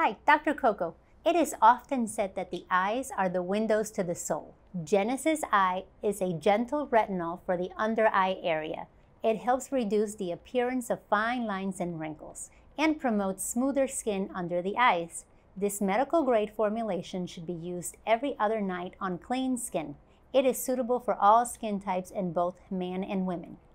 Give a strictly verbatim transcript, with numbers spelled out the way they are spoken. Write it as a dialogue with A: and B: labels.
A: Hi, Doctor Cocco. It is often said that the eyes are the windows to the soul. Genesis Eye is a gentle retinol for the under eye area. It helps reduce the appearance of fine lines and wrinkles and promotes smoother skin under the eyes. This medical-grade formulation should be used every other night on clean skin. It is suitable for all skin types in both men and women.